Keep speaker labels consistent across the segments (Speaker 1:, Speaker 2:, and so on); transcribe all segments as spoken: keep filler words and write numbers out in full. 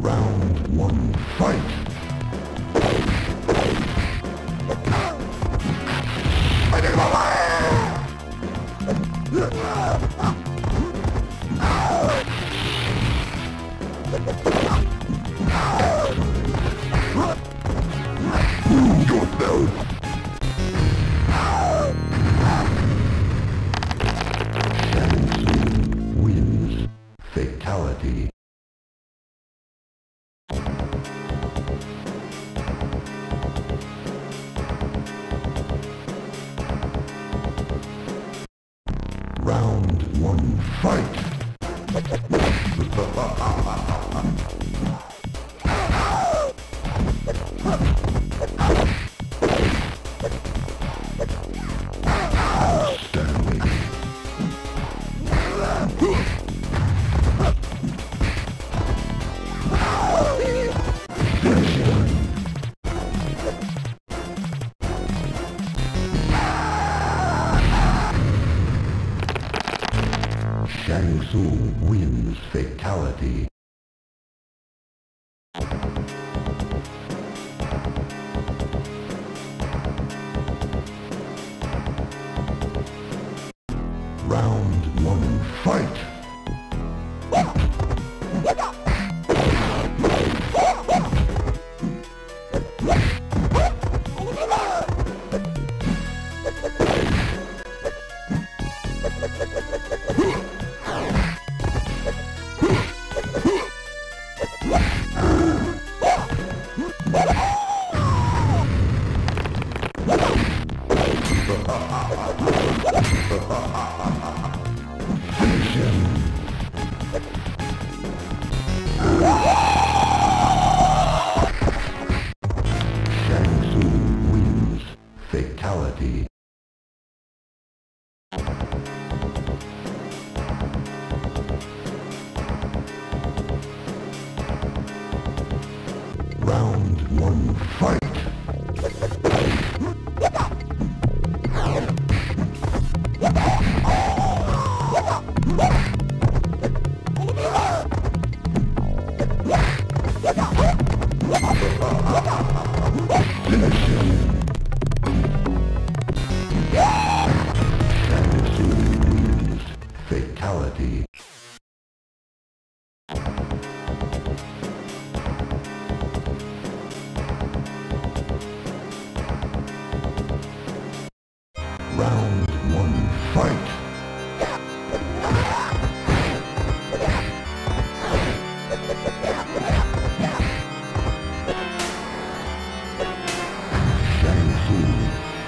Speaker 1: Round one, fight! Prove yourself! Shang Tsung wins. Fatality. Round one, fight! Outstanding. Shang Tsung wins. Fatality. Round one, fight! Finish him! Shang Tsung wins. Fatality. Round one, fight! Finish him! Shang Tsung wins. Fatality. Round one, fight! Shang Tsung.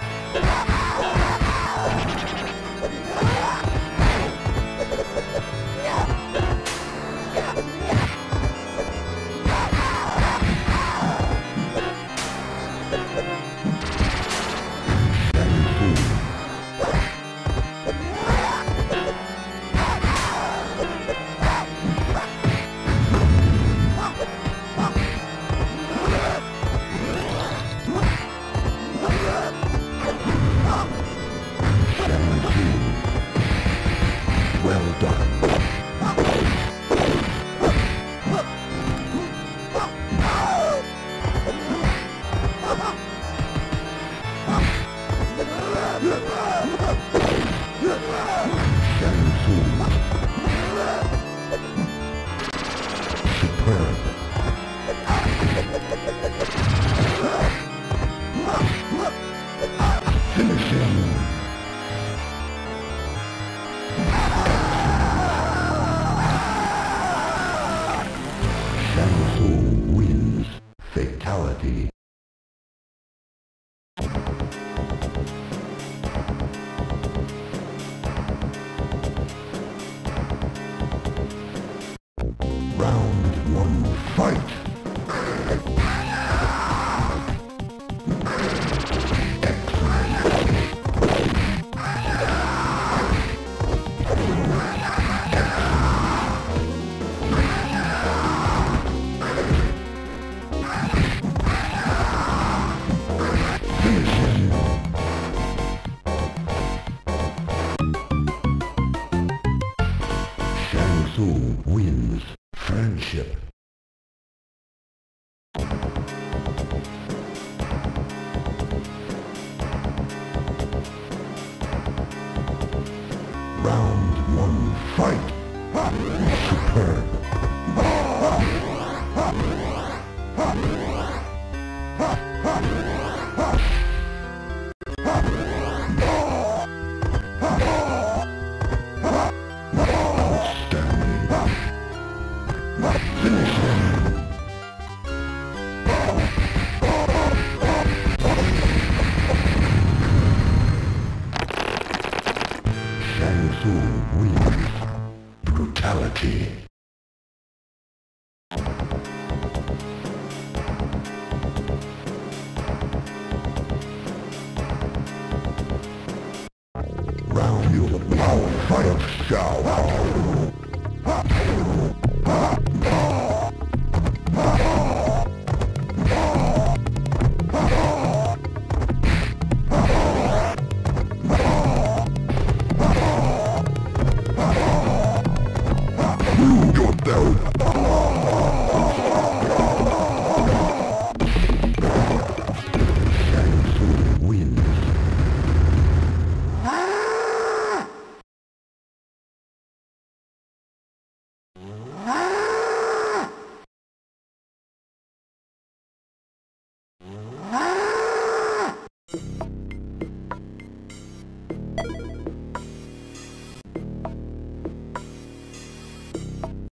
Speaker 1: Well done. Shang Tsung. Superb. Finish him. Shang Tsung wins. Fatality. Round one, fight! Shang Tsung wins. Friendship. Fight! Superb! Shang Tsung wins. Brutality. Round you the power fight Shao.